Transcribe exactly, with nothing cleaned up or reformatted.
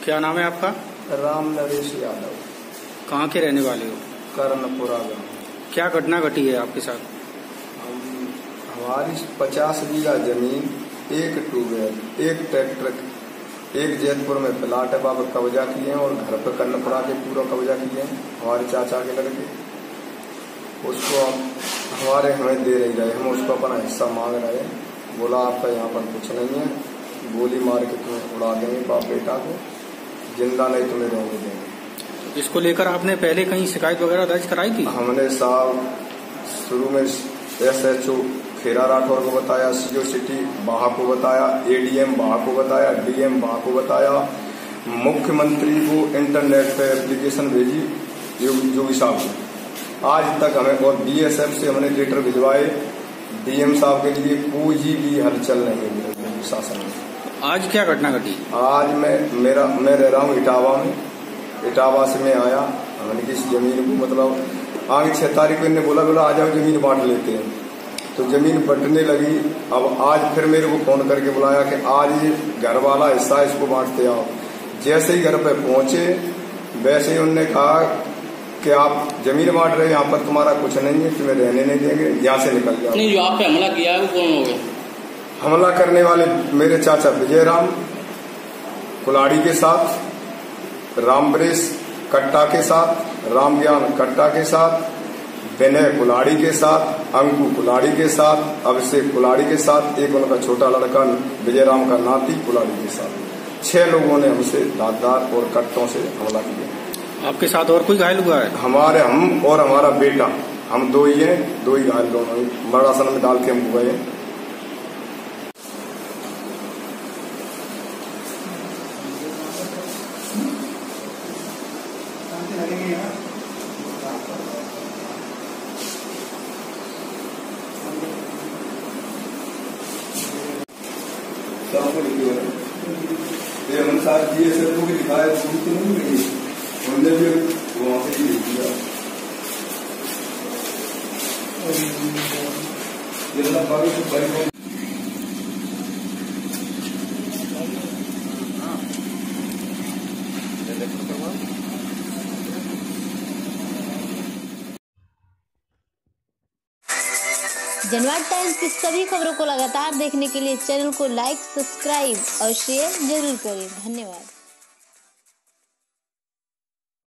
क्या नाम है आपका? राम नरेश यादव। कहाँ के रहने वाले हो? कर्णपुरा गाँव। क्या घटना घटी है आपके साथ? हम हमारी पचास बीघा जमीन, एक ट्यूबवेल, एक ट्रैक्टर, एक जैतपुर में प्लाट है बाबा कब्जा किए हैं और घर पर कर्णपुरा के पूरा कब्जा किए हैं हमारे चाचा के लड़के। उसको हमारे हमें दे नहीं रहे, हम उसको अपना हिस्सा मांग रहे हैं। बोला आपका यहाँ पर कुछ नहीं है, गोली मार के तुम्हें उड़ा देंगे बाप बेटा को, जिंदा नहीं तुम्हें रहने देंगे। इसको लेकर आपने पहले कहीं शिकायत वगैरह दर्ज कराई थी? हमने साहब शुरू में S H O Khera Rathore को बताया, सीओ सिटी बाहा को बताया, एडीएम बाहा को बताया, डीएम बाहा को बताया, मुख्यमंत्री को इंटरनेट पे एप्लीकेशन भेजी योगी साहब को। आज तक हमें और बीएसएफ से हमने लेटर भिजवाए, डीएम साहब के लिए कोई भी हलचल नहीं है शासन में। आज क्या घटना घटी? आज मैं मेरा मैं रह रहा हूँ इटावा में। इटावा से मैं आया, हमने किस जमीन को मतलब आगे छह तारीख को इन्हें बोला बोला आ जाओ जमीन बांट लेते हैं, तो जमीन बंटने लगी। अब आज फिर मेरे को फोन करके बुलाया कि आज ये घर वाला हिस्सा इसको बांटते आओ। जैसे ही घर पे पहुंचे वैसे ही उन्होंने कहा कि आप जमीन बांट रहे, यहाँ पर तुम्हारा कुछ नहीं है, तुम्हें रहने नहीं देंगे, यहाँ से निकल जाओ। नहीं, जो आप पे हमला किया है वो कौन हो गए? हमला करने वाले मेरे चाचा विजय राम कुलाड़ी के साथ, रामब्रेस कट्टा के साथ, राम ज्ञान कट्टा के साथ, विनय कुलाड़ी के साथ, अंकु कुलाड़ी के साथ, अभिषेक कुलाड़ी के साथ, एक उनका छोटा लड़का विजय राम का नाती कुलाड़ी के साथ। छह लोगों ने हमसे धारदार और कट्टों से हमला किया। आपके साथ और कोई घायल हुआ है? हमारे हम और हमारा बेटा, हम दो ही हैं, दो ही घायल, दोनों ही मरासन में डाल के हम हुए हैं। ये सबको भी दिखाया, नहीं मिली, हमने भी वहां से ही दिया। जनवाद टाइम्स की सभी खबरों को लगातार देखने के लिए चैनल को लाइक, सब्सक्राइब और शेयर जरूर करें। धन्यवाद।